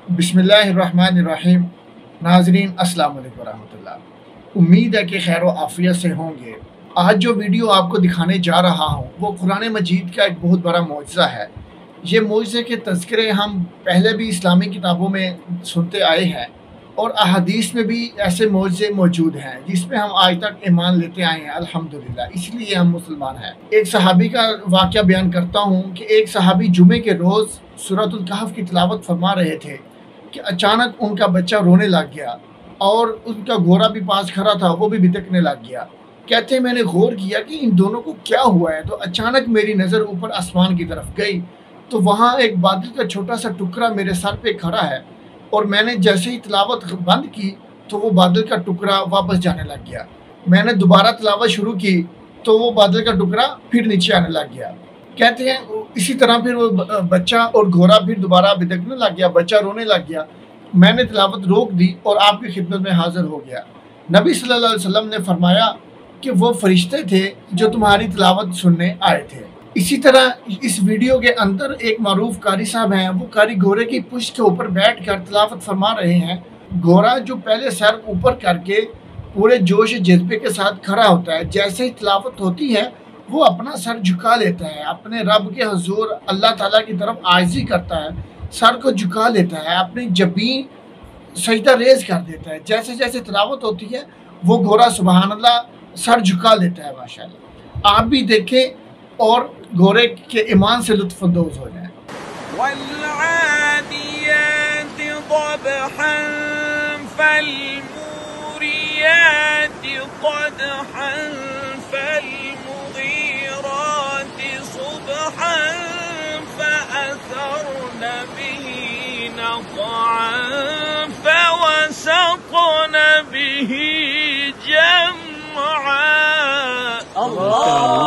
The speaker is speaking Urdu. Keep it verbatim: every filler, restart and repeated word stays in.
بسم اللہ الرحمن الرحیم۔ ناظرین السلام علیکم ورحمۃ اللہ، امید ہے کہ خیر و عافیت سے ہوں گے۔ آج جو ویڈیو آپ کو دکھانے جا رہا ہوں وہ قرآن مجید کا ایک بہت بڑا معجزہ ہے۔ یہ معجزے کے تذکرے ہم پہلے بھی اسلامی کتابوں میں سنتے آئے ہیں اور احادیث میں بھی ایسے معجزے موجود ہیں جس میں ہم آج تک ایمان لیتے آئے ہیں الحمدللہ، اس لیے ہم مسلمان ہیں۔ ایک صحابی کا واقعہ بیان کرتا ہوں کہ ایک صحابی جمعے کے روز سورۃ الکہف کی تلاوت فرما رہے تھے کہ اچانک ان کا بچہ رونے لگ گیا اور ان کا گھوڑا بھی پاس کھڑا تھا، وہ بھی بھٹکنے لگ گیا۔ کہتے ہیں میں نے غور کیا کہ ان دونوں کو کیا ہوا ہے، تو اچانک میری نظر اوپر آسمان کی طرف گئی تو وہاں ایک بادل کا چھوٹا سا ٹکڑا میرے سر پہ کھڑا ہے، اور میں نے جیسے ہی تلاوت بند کی تو وہ بادل کا ٹکڑا واپس جانے لگ گیا۔ میں نے دوبارہ تلاوت شروع کی تو وہ بادل کا ٹکڑا پھر نیچے آنے لگ گیا۔ کہتے ہیں اسی طرح پھر وہ بچہ اور گھوڑا پھر دوبارہ بھٹکنے لگ گیا، بچہ رونے لگ گیا۔ میں نے تلاوت روک دی اور آپ کی خدمت میں حاضر ہو گیا۔ نبی صلی اللہ علیہ وسلم نے فرمایا کہ وہ فرشتے تھے جو تمہاری تلاوت سننے آئے تھے۔ اسی طرح اس ویڈیو کے اندر ایک معروف قاری صاحب ہیں، وہ قاری گھوڑے کی پشت کے اوپر بیٹھ کر تلاوت فرما رہے ہیں۔ گھوڑا جو پہلے سر اوپر کر کے پورے جوش جذبے کے ساتھ کھڑا ہوتا ہے، جیسے ہی تلاوت ہوتی ہے وہ اپنا سر جھکا لیتا ہے، اپنے رب کے حضور اللہ تعالیٰ کی طرف عاجزی کرتا ہے، سر کو جھکا لیتا ہے، اپنی جبین سجدہ ریز کر دیتا ہے۔ جیسے جیسے تلاوت ہوتی ہے وہ گھوڑا سبحان اللہ سر جھکا لیتا ہے۔ ماشاءاللہ آپ بھی دیکھیں اور گھوڑے کے ایمان سے لطف اندوز ہو جائیں۔ وَالْعَادِيَاتِ ضَبْحًا فَالْمُورِيَاتِ قَدْحًا فَالْمُغِيرَاتِ صُبْحًا فَأَثَرْنَ بِهِ نَقْعًا فَوَسَطْنَ بِهِ جَمْعًا۔ اللہ